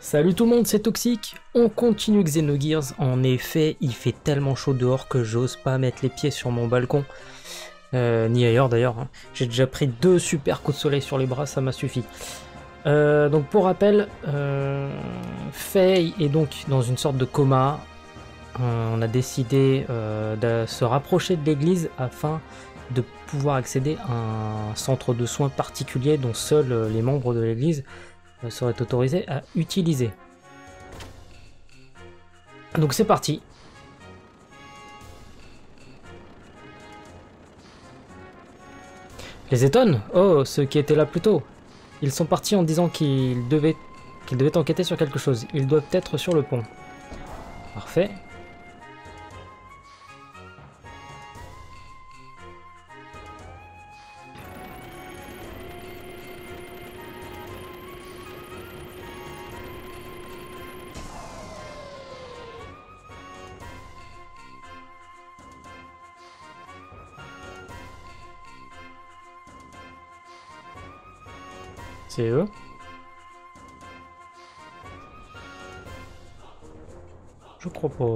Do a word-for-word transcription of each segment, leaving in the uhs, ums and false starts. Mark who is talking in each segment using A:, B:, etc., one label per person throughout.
A: Salut tout le monde, c'est Toxic. On continue Xenogears. En effet, il fait tellement chaud dehors que j'ose pas mettre les pieds sur mon balcon. Euh, ni ailleurs d'ailleurs. Hein. J'ai déjà pris deux super coups de soleil sur les bras, ça m'a suffi. Euh, donc pour rappel, euh, Faye est donc dans une sorte de coma. Euh, on a décidé euh, de se rapprocher de l'église afin de pouvoir accéder à un centre de soins particulier dont seuls les membres de l'église seraient autorisés à utiliser. Donc c'est parti. Les étonne? Oh, ceux qui étaient là plus tôt. Ils sont partis en disant qu'ils devaient, qu'ils devaient enquêter sur quelque chose. Ils doivent être sur le pont. Parfait. C'est eux. Je crois pas.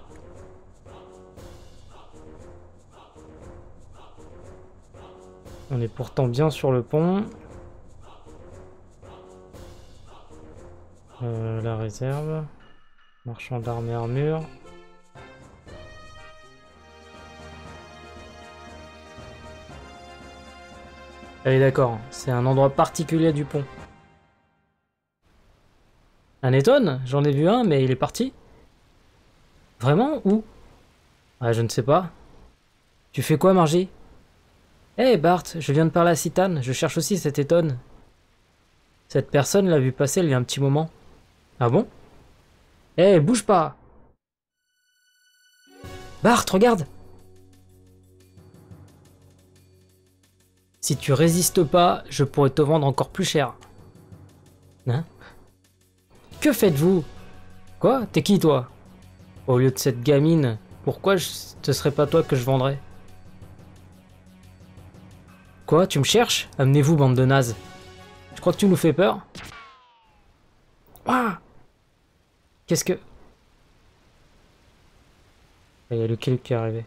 A: On est pourtant bien sur le pont. Euh, la réserve. Marchand d'armes et armure. Allez d'accord, c'est un endroit particulier du pont. Un étonne? J'en ai vu un, mais il est parti. Vraiment? Où? Ah, je ne sais pas. Tu fais quoi, Margie? Hé, hey, Bart, je viens de parler à Citane, je cherche aussi cette étonne. Cette personne l'a vu passer il y a un petit moment. Ah bon? Hé, hey, bouge pas! Bart, regarde! Si tu résistes pas, je pourrais te vendre encore plus cher. Hein? Que faites-vous? Quoi? T'es qui, toi? Au lieu de cette gamine, pourquoi je... ce serait pas toi que je vendrais? Quoi? Tu me cherches? Amenez-vous, bande de nazes. Je crois que tu nous fais peur? Ouah! Qu'est-ce que... Il y a le Kelp qui est arrivé.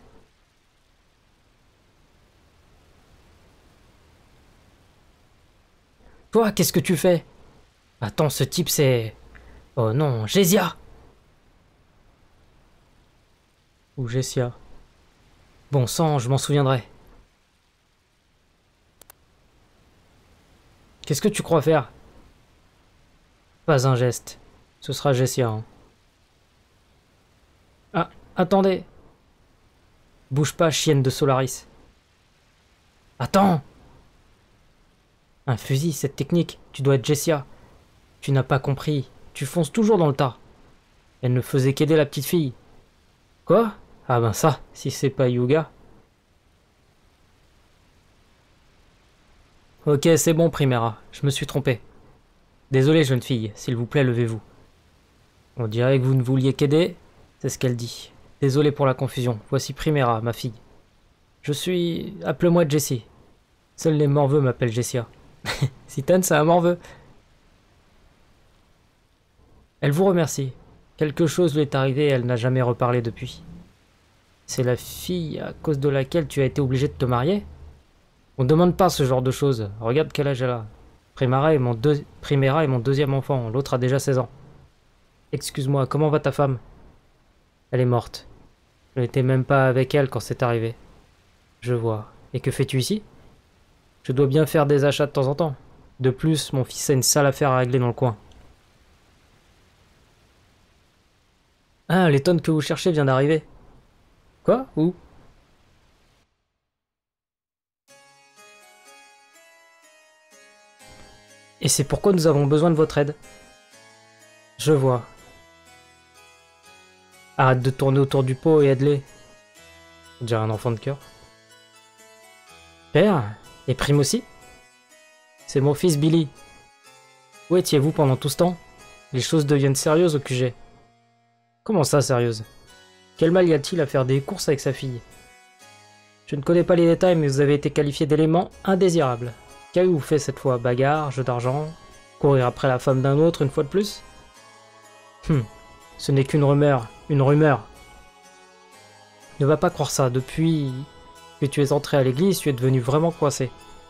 A: Toi, qu'est-ce que tu fais? Attends, ce type c'est... Oh non, Jessia! Ou Jessia. Bon sang, je m'en souviendrai. Qu'est-ce que tu crois faire? Pas un geste. Ce sera Jessia. Hein. Ah, attendez! Bouge pas, chienne de Solaris. Attends! Un fusil, cette technique, tu dois être Jessia. Tu n'as pas compris, tu fonces toujours dans le tas. Elle ne faisait qu'aider la petite fille. Quoi? Ah ben ça, si c'est pas Yuga. Ok, c'est bon, Primera, je me suis trompé. Désolé, jeune fille, s'il vous plaît, levez-vous. On dirait que vous ne vouliez qu'aider, c'est ce qu'elle dit. Désolé pour la confusion, voici Primera, ma fille. Je suis... Appelle-moi Jessie. Seuls les morveux m'appellent Jessia. Citane, c'est un morveux. Elle vous remercie. Quelque chose lui est arrivé et elle n'a jamais reparlé depuis. C'est la fille à cause de laquelle tu as été obligé de te marier? On ne demande pas ce genre de choses. Regarde quel âge elle a. Primera est mon, deux... Primera est mon deuxième enfant, l'autre a déjà seize ans. Excuse-moi, comment va ta femme? Elle est morte. Je n'étais même pas avec elle quand c'est arrivé. Je vois. Et que fais-tu ici? Je dois bien faire des achats de temps en temps. De plus, mon fils a une sale affaire à régler dans le coin. Ah, l'étonne que vous cherchez vient d'arriver. Quoi? Où? Et c'est pourquoi nous avons besoin de votre aide. Je vois. Arrête de tourner autour du pot et aide-les. On dirait un enfant de cœur. Père? Et Prime aussi? C'est mon fils Billy. Où étiez-vous pendant tout ce temps? Les choses deviennent sérieuses au Q G. Comment ça, sérieuse? Quel mal y a-t-il à faire des courses avec sa fille? Je ne connais pas les détails, mais vous avez été qualifié d'élément indésirable. Qu'avez-vous fait cette fois? Bagarre, jeu d'argent, courir après la femme d'un autre une fois de plus? Hum, ce n'est qu'une rumeur, une rumeur. Ne va pas croire ça, depuis que tu es entré à l'église, tu es devenu vraiment coincé.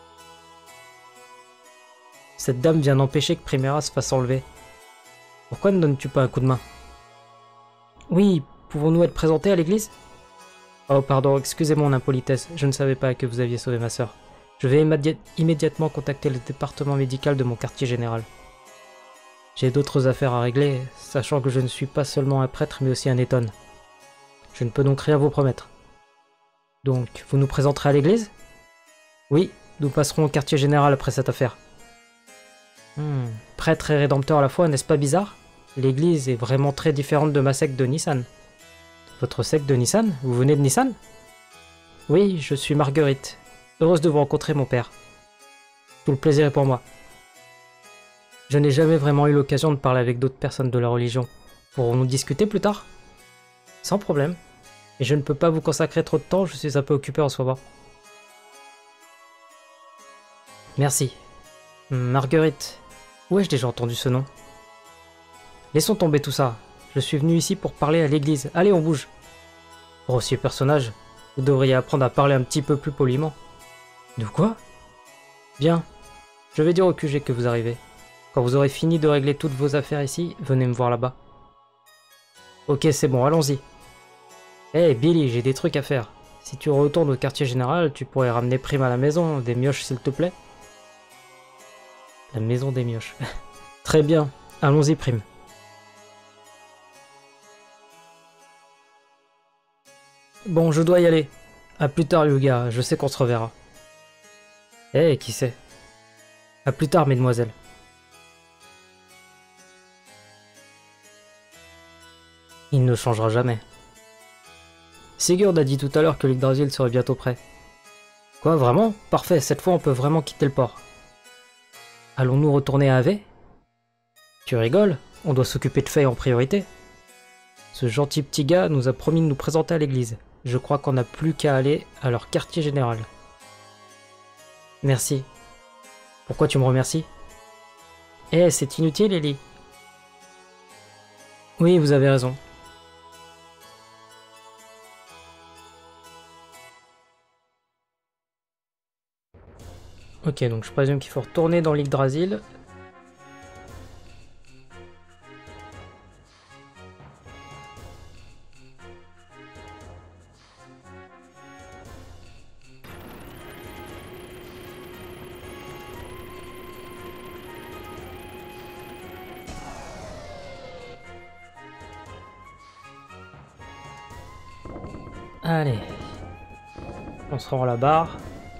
A: Cette dame vient d'empêcher que Primera se fasse enlever. Pourquoi ne donnes-tu pas un coup de main? Oui, pouvons-nous être présentés à l'église? Oh pardon, excusez mon impolitesse, je ne savais pas que vous aviez sauvé ma sœur. Je vais immédi- immédiatement contacter le département médical de mon quartier général. J'ai d'autres affaires à régler, sachant que je ne suis pas seulement un prêtre mais aussi un étonne. Je ne peux donc rien vous promettre. Donc, vous nous présenterez à l'église? Oui, nous passerons au quartier général après cette affaire. Hmm, prêtre et rédempteur à la fois, n'est-ce pas bizarre? L'église est vraiment très différente de ma secte de Nissan. Votre secte de Nissan? Vous venez de Nissan? Oui, je suis Marguerite. Heureuse de vous rencontrer, mon père. Tout le plaisir est pour moi. Je n'ai jamais vraiment eu l'occasion de parler avec d'autres personnes de la religion. Pourrons-nous discuter plus tard? Sans problème. Et je ne peux pas vous consacrer trop de temps, je suis un peu occupé en ce moment. Merci. Marguerite. Où ai-je déjà entendu ce nom? Laissons tomber tout ça. Je suis venu ici pour parler à l'église. Allez, on bouge. Grossier personnage, vous devriez apprendre à parler un petit peu plus poliment. De quoi? Bien. Je vais dire au Q G que vous arrivez. Quand vous aurez fini de régler toutes vos affaires ici, venez me voir là-bas. Ok, c'est bon, allons-y. Eh hey, Billy, j'ai des trucs à faire. Si tu retournes au quartier général, tu pourrais ramener Prime à la maison, des mioches s'il te plaît. La maison des mioches. Très bien, allons-y Prime. Bon, je dois y aller. À plus tard, Yuga, je sais qu'on se reverra. Eh, hey, qui sait? À plus tard, mesdemoiselles. Il ne changera jamais. Sigurd a dit tout à l'heure que l'Yggdrasil serait bientôt prêt. Quoi, vraiment? Parfait, cette fois on peut vraiment quitter le port. Allons-nous retourner à Ave? Tu rigoles? On doit s'occuper de Faye en priorité. Ce gentil petit gars nous a promis de nous présenter à l'église. Je crois qu'on n'a plus qu'à aller à leur quartier général. Merci. Pourquoi tu me remercies? Eh, c'est inutile, Ellie. Oui, vous avez raison. Ok, donc je présume qu'il faut retourner dans l'Yggdrasil. Allez. On se rend à la barre.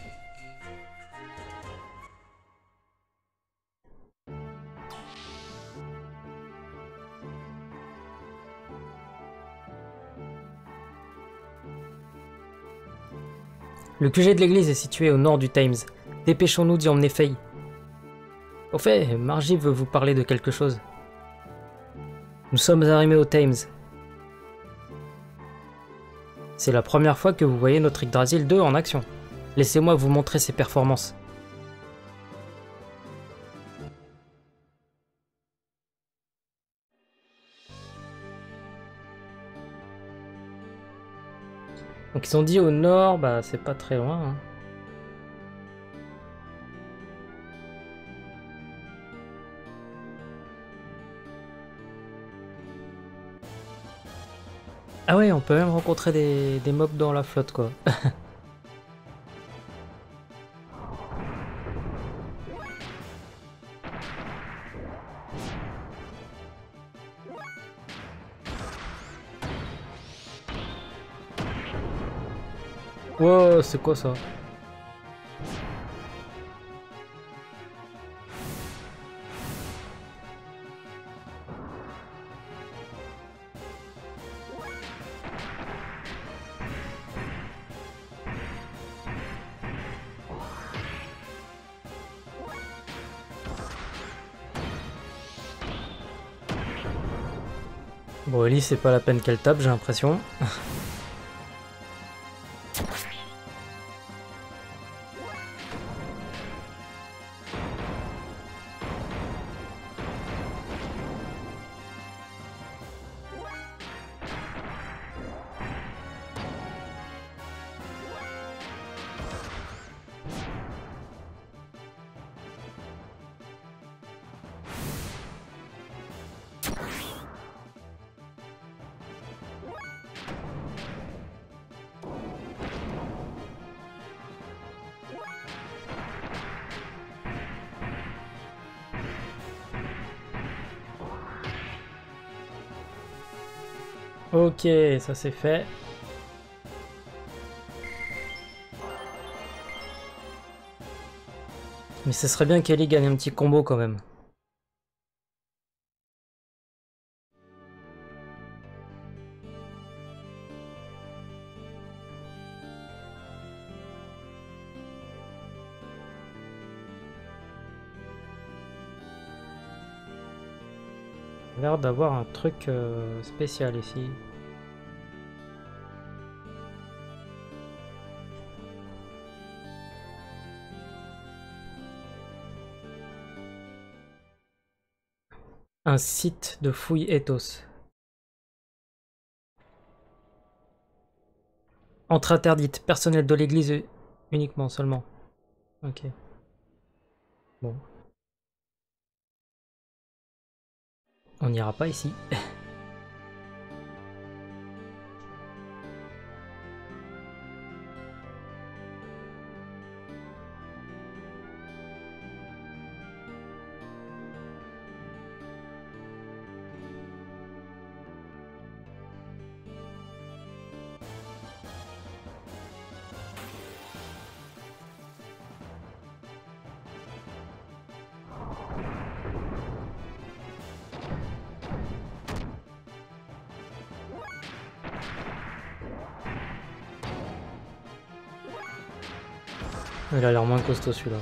A: Le Q G de l'église est situé au nord du Thames. Dépêchons-nous d'y emmener Faye. Au fait, Margie veut vous parler de quelque chose. Nous sommes arrivés au Thames. C'est la première fois que vous voyez notre Yggdrasil deux en action. Laissez-moi vous montrer ses performances. Donc ils ont dit au nord, bah c'est pas très loin. Hein. Ah ouais, on peut même rencontrer des, des mobs dans la flotte quoi. Wow, c'est quoi ça? Bon, Ellie, c'est pas la peine qu'elle tape, j'ai l'impression. Ok, ça c'est fait. Mais ce serait bien qu'Ellie gagne un petit combo quand même. Il a l'air d'avoir un truc euh, spécial ici. Un site de fouille ethos. Entrée interdite. Personnel de l'église uniquement, seulement. Ok. Bon. On n'ira pas ici. Il a l'air moins costaud celui-là.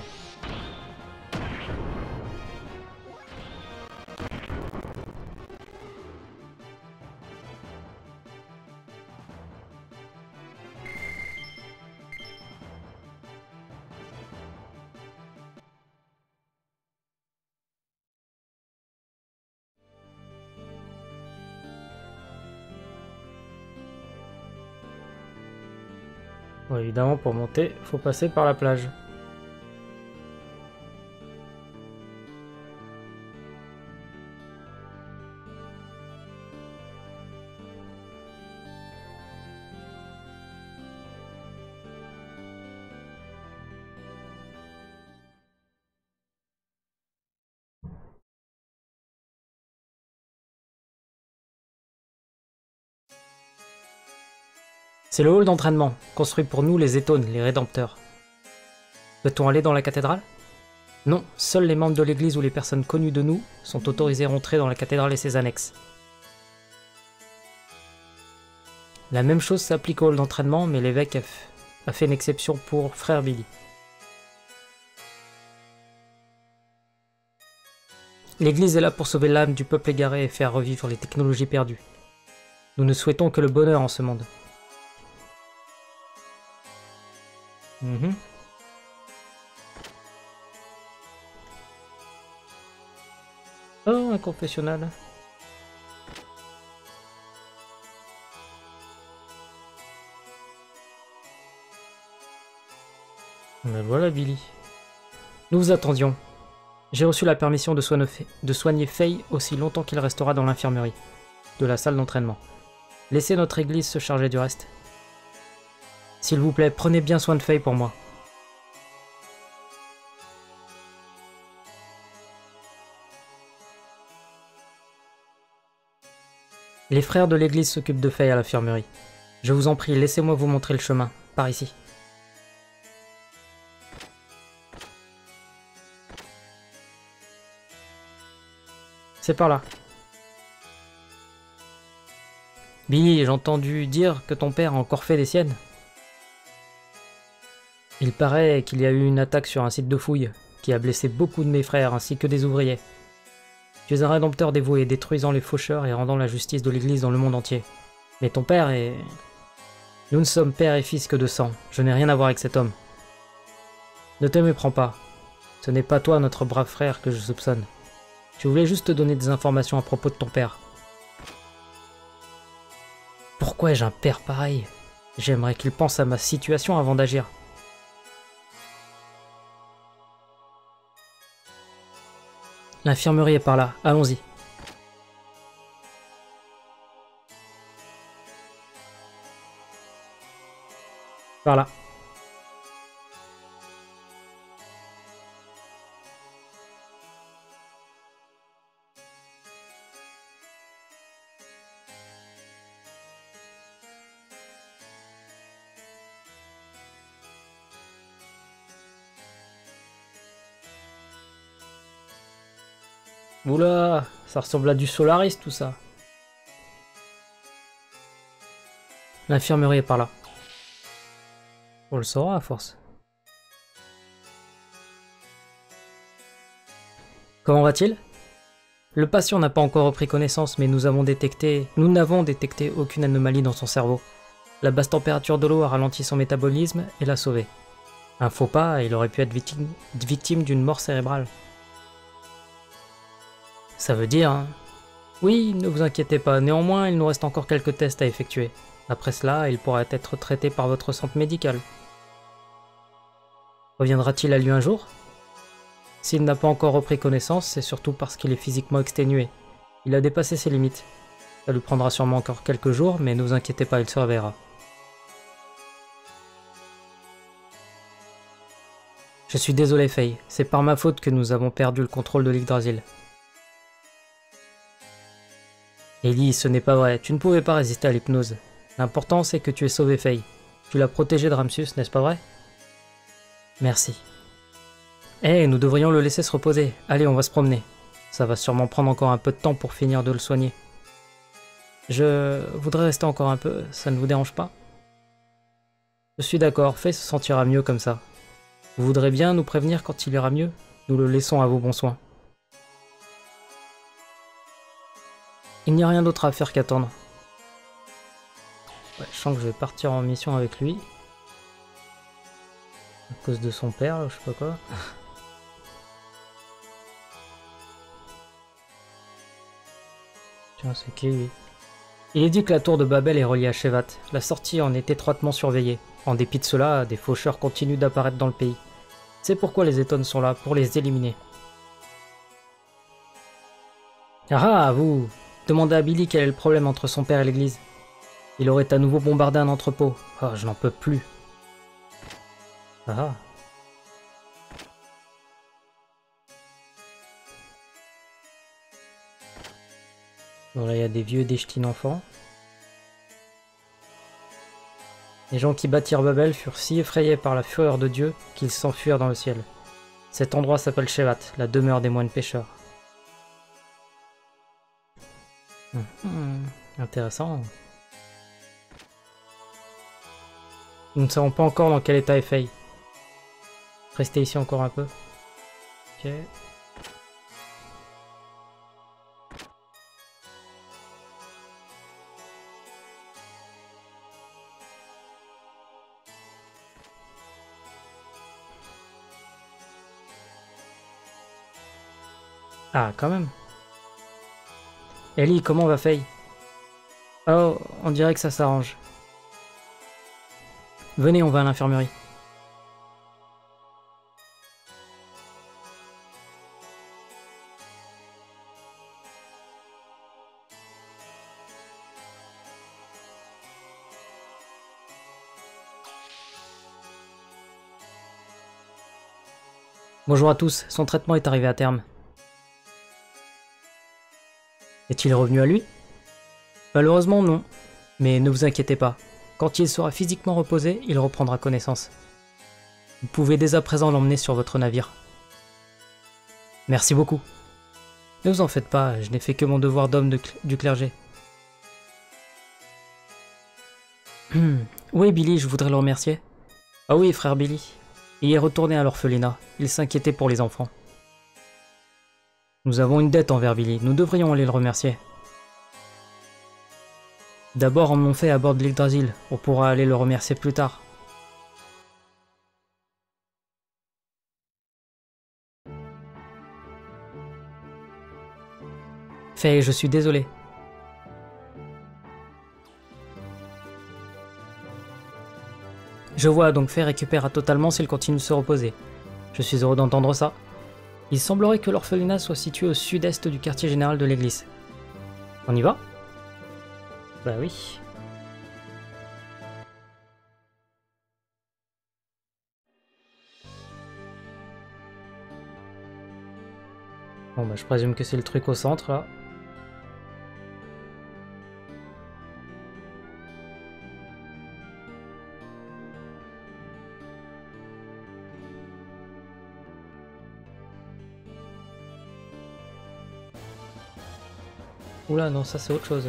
A: Bon, évidemment, pour monter, faut passer par la plage. C'est le hall d'entraînement, construit pour nous les Étones, les Rédempteurs. Peut-on aller dans la cathédrale? Non, seuls les membres de l'église ou les personnes connues de nous sont autorisés à rentrer dans la cathédrale et ses annexes. La même chose s'applique au hall d'entraînement, mais l'évêque a fait une exception pour frère Billy. L'église est là pour sauver l'âme du peuple égaré et faire revivre les technologies perdues. Nous ne souhaitons que le bonheur en ce monde. Mmh. Oh, un confessionnal. Mais voilà Billy. Nous vous attendions. J'ai reçu la permission de, soigner, de soigner Faye aussi longtemps qu'il restera dans l'infirmerie de la salle d'entraînement. Laissez notre église se charger du reste. S'il vous plaît, prenez bien soin de Faye pour moi. Les frères de l'église s'occupent de Faye à l'infirmerie. Je vous en prie, laissez-moi vous montrer le chemin, par ici. C'est par là. Billy, j'ai entendu dire que ton père a encore fait des siennes. Il paraît qu'il y a eu une attaque sur un site de fouille, qui a blessé beaucoup de mes frères ainsi que des ouvriers. Tu es un rédempteur dévoué, détruisant les faucheurs et rendant la justice de l'église dans le monde entier. Mais ton père est... Nous ne sommes père et fils que de sang, je n'ai rien à voir avec cet homme. Ne te méprends pas. Ce n'est pas toi, notre brave frère, que je soupçonne. Je voulais juste te donner des informations à propos de ton père. Pourquoi ai-je un père pareil? J'aimerais qu'il pense à ma situation avant d'agir. L'infirmerie est par là, allons-y. Par là. Oula, ça ressemble à du Solaris tout ça. L'infirmerie est par là. On le saura à force. Comment va-t-il? Le patient n'a pas encore repris connaissance, mais nous avons détecté... Nous n'avons détecté aucune anomalie dans son cerveau. La basse température de l'eau a ralenti son métabolisme et l'a sauvé. Un faux pas, il aurait pu être victime, victime d'une mort cérébrale. Ça veut dire... Hein. Oui, ne vous inquiétez pas, néanmoins, il nous reste encore quelques tests à effectuer. Après cela, il pourra être traité par votre centre médical. Reviendra-t-il à lui un jour? S'il n'a pas encore repris connaissance, c'est surtout parce qu'il est physiquement exténué. Il a dépassé ses limites. Ça lui prendra sûrement encore quelques jours, mais ne vous inquiétez pas, il se réveillera. Je suis désolé, Faye. C'est par ma faute que nous avons perdu le contrôle de l'Yggdrasil. Ellie, ce n'est pas vrai. Tu ne pouvais pas résister à l'hypnose. L'important, c'est que tu aies sauvé Faye. Tu l'as protégée de Ramsus, n'est-ce pas vrai? Merci. Eh, hey, nous devrions le laisser se reposer. Allez, on va se promener. Ça va sûrement prendre encore un peu de temps pour finir de le soigner. Je voudrais rester encore un peu, ça ne vous dérange pas? Je suis d'accord, Faye se sentira mieux comme ça. Vous voudrez bien nous prévenir quand il ira mieux? Nous le laissons à vos bons soins. Il n'y a rien d'autre à faire qu'attendre. Ouais, je sens que je vais partir en mission avec lui. À cause de son père, là, je sais pas quoi. Tiens, c'est qui lui? Il est dit que la tour de Babel est reliée à Shevat. La sortie en est étroitement surveillée. En dépit de cela, des faucheurs continuent d'apparaître dans le pays. C'est pourquoi les Etons sont là, pour les éliminer. Ah ah, vous! Demandez à Billy quel est le problème entre son père et l'église. Il aurait à nouveau bombardé un entrepôt. Oh, je n'en peux plus. Ah. Bon, là, il y a des vieux et des ch'tines enfants. Les gens qui bâtirent Babel furent si effrayés par la fureur de Dieu qu'ils s'enfuirent dans le ciel. Cet endroit s'appelle Shevat, la demeure des moines pêcheurs. Mmh, intéressant. Nous ne savons pas encore dans quel état est Faye. Restez ici encore un peu. Ok. Ah, quand même. Ellie, comment va Faye? Oh, on dirait que ça s'arrange. Venez, on va à l'infirmerie. Bonjour à tous, son traitement est arrivé à terme. Est-il revenu à lui? Malheureusement non, mais ne vous inquiétez pas. Quand il sera physiquement reposé, il reprendra connaissance. Vous pouvez dès à présent l'emmener sur votre navire. Merci beaucoup. Ne vous en faites pas, je n'ai fait que mon devoir d'homme de cl- du clergé. Où est Billy? Je voudrais le remercier. Ah oui, frère Billy. Il est retourné à l'orphelinat. Il s'inquiétait pour les enfants. Nous avons une dette envers Billy. Nous devrions aller le remercier. D'abord, emmenons Faye à bord de l'Yggdrasil. On pourra aller le remercier plus tard. Faye, je suis désolé. Je vois, donc Faye récupérera totalement s'il continue de se reposer. Je suis heureux d'entendre ça. Il semblerait que l'orphelinat soit situé au sud-est du quartier général de l'église. On y va? Bah oui. Bon bah je présume que c'est le truc au centre là. Oula, non, ça c'est autre chose.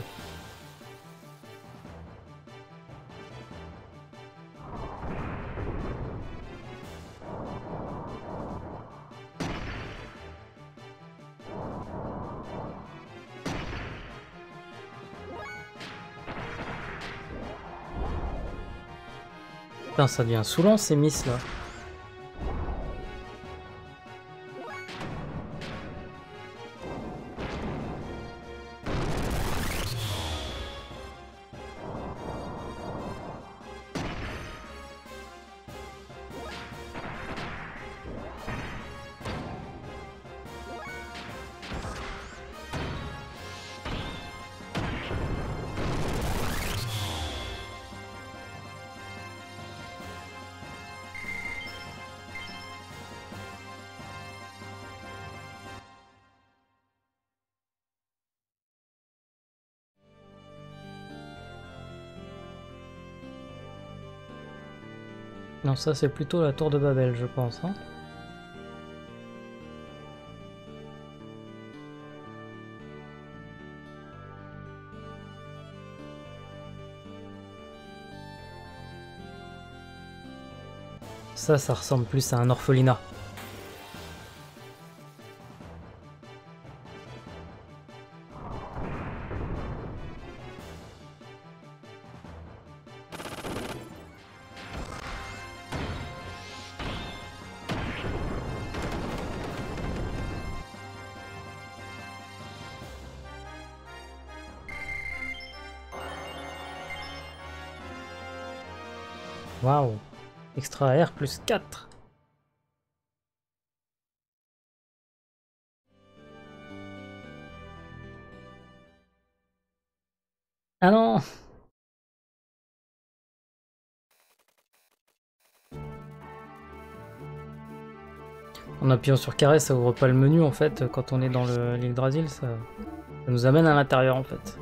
A: Putain, ça devient saoulant ces miss là. Non, ça c'est plutôt la tour de Babel, je pense. Hein. Ça, ça ressemble plus à un orphelinat. Waouh! Extra R plus quatre. Ah non! En appuyant sur carré, ça ouvre pas le menu en fait. Quand on est dans l'île Drasil, ça... ça nous amène à l'intérieur en fait.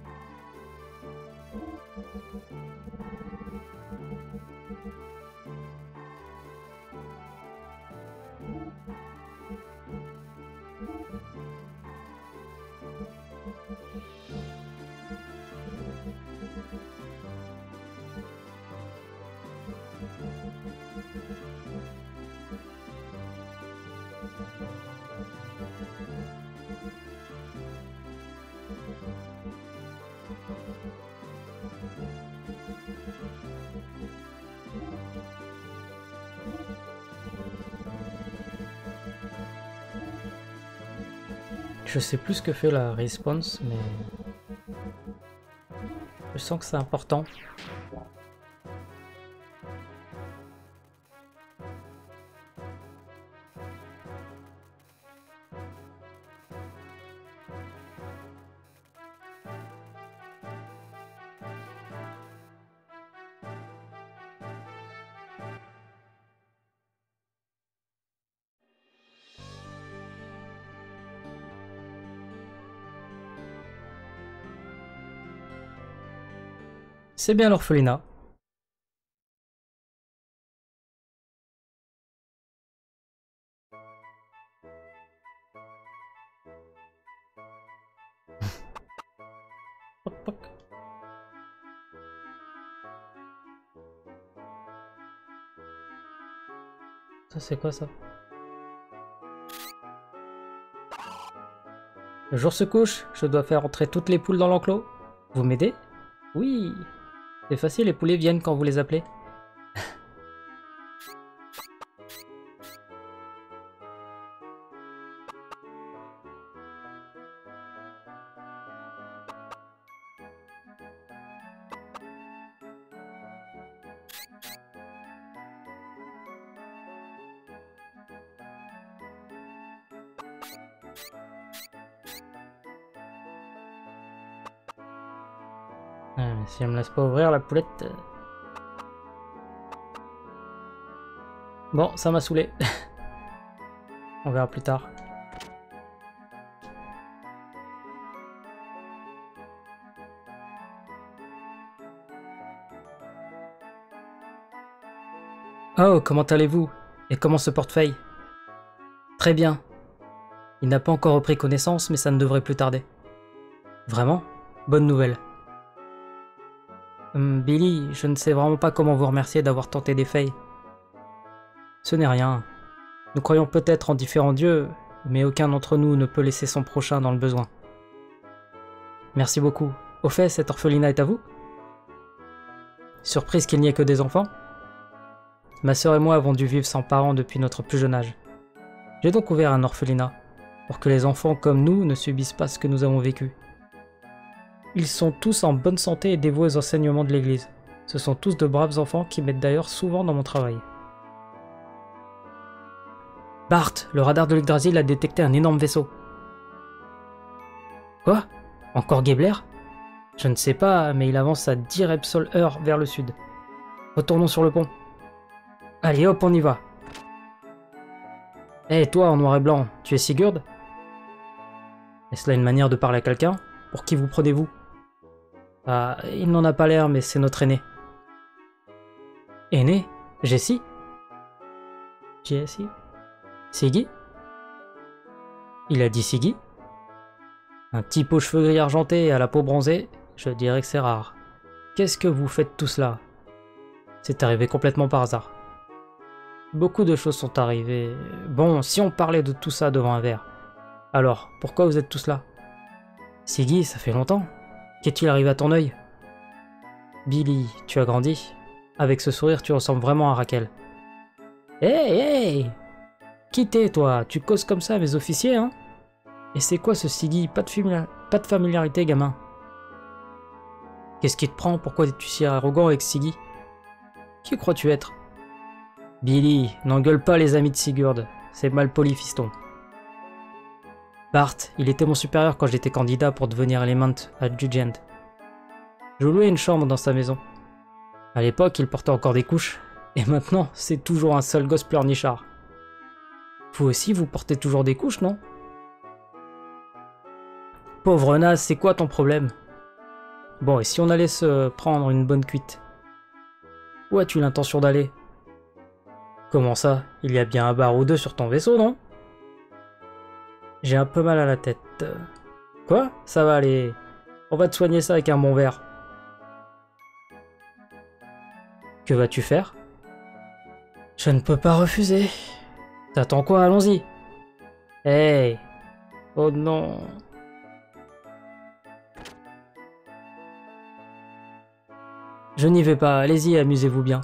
A: Je sais plus ce que fait la response, mais je sens que c'est important. C'est bien l'orphelinat. Ça c'est quoi ça? Le jour se couche, je dois faire entrer toutes les poules dans l'enclos. Vous m'aidez? Oui. C'est facile, les poulets viennent quand vous les appelez. Ah, mais si elle me laisse pas ouvrir la poulette... euh. Bon, ça m'a saoulé. On verra plus tard. Oh, comment allez-vous? Et comment ce portefeuille? Très bien. Il n'a pas encore repris connaissance, mais ça ne devrait plus tarder. Vraiment? Bonne nouvelle. Hum, Billy, je ne sais vraiment pas comment vous remercier d'avoir tenté des failles. Ce n'est rien. Nous croyons peut-être en différents dieux, mais aucun d'entre nous ne peut laisser son prochain dans le besoin. Merci beaucoup. Au fait, cette orphelinat est à vous? Surprise qu'il n'y ait que des enfants? Ma sœur et moi avons dû vivre sans parents depuis notre plus jeune âge. J'ai donc ouvert un orphelinat, pour que les enfants comme nous ne subissent pas ce que nous avons vécu. Ils sont tous en bonne santé et dévoués aux enseignements de l'église. Ce sont tous de braves enfants qui m'aident d'ailleurs souvent dans mon travail. Bart, le radar de l'Yggdrasil a détecté un énorme vaisseau. Quoi? Encore Gebler? Je ne sais pas, mais il avance à dix Repsol heure vers le sud. Retournons sur le pont. Allez hop, on y va. Hé, hey, toi en noir et blanc, tu es Sigurd? Est-ce là une manière de parler à quelqu'un? Pour qui vous prenez-vous? Ah, il n'en a pas l'air, mais c'est notre aîné. Aîné? Jessie? Jessie? Siggy? Il a dit Siggy? Un type aux cheveux gris argentés et à la peau bronzée, je dirais que c'est rare. Qu'est-ce que vous faites tout cela? C'est arrivé complètement par hasard. Beaucoup de choses sont arrivées. Bon, si on parlait de tout ça devant un verre. Alors, pourquoi vous êtes tous là? Siggy, ça fait longtemps. Qu'est-il arrivé à ton œil? Billy, tu as grandi. Avec ce sourire, tu ressembles vraiment à Raquel. Hey, hey! Qui t'es, toi? Tu causes comme ça à mes officiers, hein? Et c'est quoi ce Siggy? Pas de, famili- pas de familiarité, gamin. Qu'est-ce qui te prend? Pourquoi es-tu si arrogant avec Siggy? Qui crois-tu être? Billy, n'engueule pas les amis de Sigurd. C'est mal poli, fiston. Bart, il était mon supérieur quand j'étais candidat pour devenir Element à Jugend. Je louais une chambre dans sa maison. À l'époque, il portait encore des couches. Et maintenant, c'est toujours un seul gosse pleurnichard. Vous aussi, vous portez toujours des couches, non? Pauvre naze, c'est quoi ton problème? Bon, et si on allait se prendre une bonne cuite? Où as-tu l'intention d'aller? Comment ça? Il y a bien un bar ou deux sur ton vaisseau, non? J'ai un peu mal à la tête. Quoi? Ça va aller. On va te soigner ça avec un bon verre. Que vas-tu faire? Je ne peux pas refuser. T'attends quoi? Allons-y. Hey! Oh non! Je n'y vais pas, allez-y, amusez-vous bien.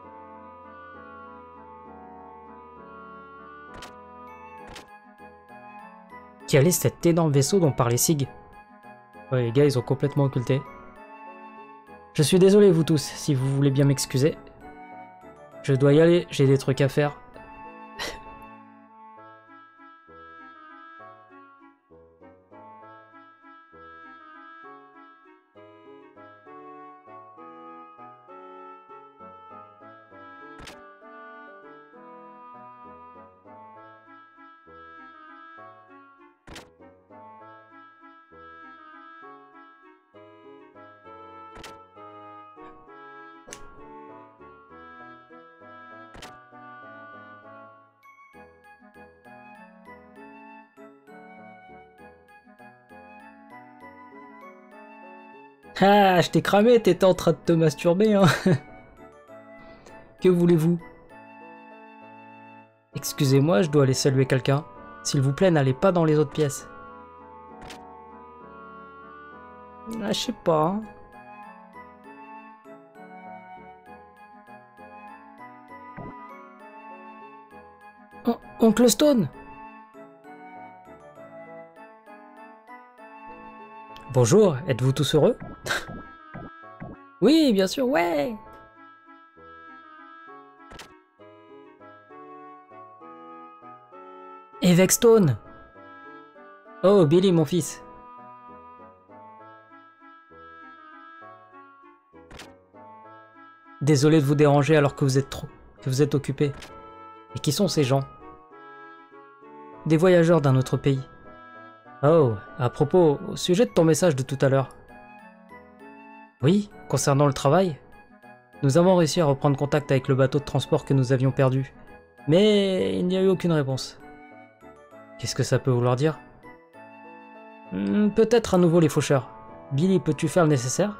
A: Quel est cet énorme vaisseau dont parlait Sig? Ouais, les gars, ils ont complètement occulté. Je suis désolé, vous tous, si vous voulez bien m'excuser. Je dois y aller, j'ai des trucs à faire. Ah, je t'ai cramé, t'étais en train de te masturber, hein. Que voulez-vous? Excusez-moi, je dois aller saluer quelqu'un. S'il vous plaît, n'allez pas dans les autres pièces. Ah, je sais pas. Hein. On Oncle Stone! Bonjour, êtes-vous tous heureux? Oui, bien sûr, ouais! Évêque Stone! Oh, Billy, mon fils. Désolé de vous déranger alors que vous êtes trop, que vous êtes occupé. Et qui sont ces gens? Des voyageurs d'un autre pays. Oh, à propos, au sujet de ton message de tout à l'heure. Oui, concernant le travail, nous avons réussi à reprendre contact avec le bateau de transport que nous avions perdu, mais il n'y a eu aucune réponse. Qu'est-ce que ça peut vouloir dire? Hmm, peut-être à nouveau les faucheurs. Billy, peux-tu faire le nécessaire?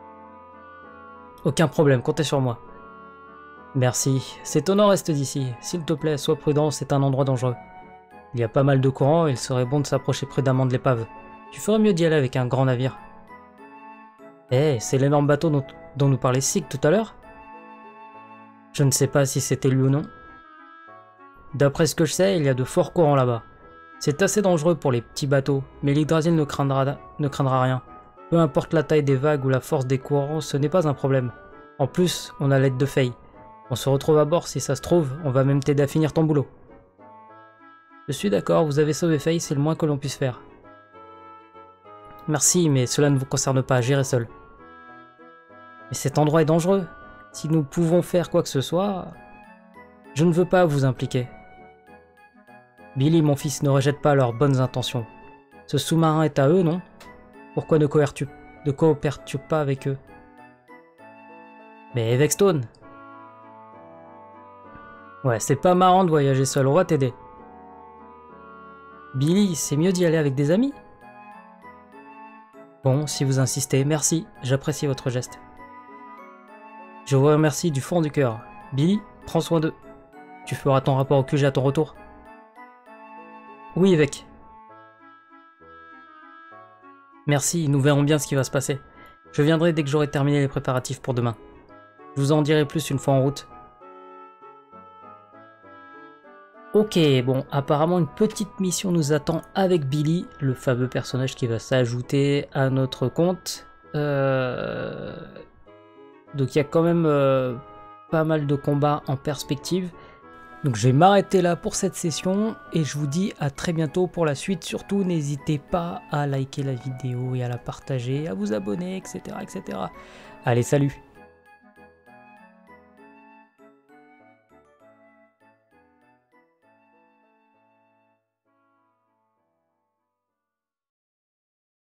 A: Aucun problème, comptez sur moi. Merci. C'est au nord-est d'ici. S'il te plaît, sois prudent, c'est un endroit dangereux. Il y a pas mal de courant et il serait bon de s'approcher prudemment de l'épave. Tu ferais mieux d'y aller avec un grand navire. Eh, hey, c'est l'énorme bateau dont, dont nous parlait Sig tout à l'heure? Je ne sais pas si c'était lui ou non. D'après ce que je sais, il y a de forts courants là-bas. C'est assez dangereux pour les petits bateaux, mais l'Yggdrasil ne craindra, ne craindra rien. Peu importe la taille des vagues ou la force des courants, ce n'est pas un problème. En plus, on a l'aide de Faye. On se retrouve à bord si ça se trouve, on va même t'aider à finir ton boulot. Je suis d'accord, vous avez sauvé Faye, c'est le moins que l'on puisse faire. Merci, mais cela ne vous concerne pas, gérez seul. Mais cet endroit est dangereux. Si nous pouvons faire quoi que ce soit... Je ne veux pas vous impliquer. Billy, mon fils, ne rejette pas leurs bonnes intentions. Ce sous-marin est à eux, non? Pourquoi ne coopères-tu ne coopères-tu pas avec eux? Mais avec Stone. Ouais, c'est pas marrant de voyager seul, on va t'aider. Billy, c'est mieux d'y aller avec des amis? Bon, si vous insistez, merci, j'apprécie votre geste. Je vous remercie du fond du cœur. Billy, prends soin d'eux. Tu feras ton rapport au Q G à ton retour? Oui, évêque. Merci, nous verrons bien ce qui va se passer. Je viendrai dès que j'aurai terminé les préparatifs pour demain. Je vous en dirai plus une fois en route. Ok, bon, apparemment une petite mission nous attend avec Billy, le fameux personnage qui va s'ajouter à notre compte. Euh... Donc il y a quand même euh, pas mal de combats en perspective. Donc je vais m'arrêter là pour cette session et je vous dis à très bientôt pour la suite. Surtout n'hésitez pas à liker la vidéo et à la partager, à vous abonner, et cetera et cetera. Allez, salut!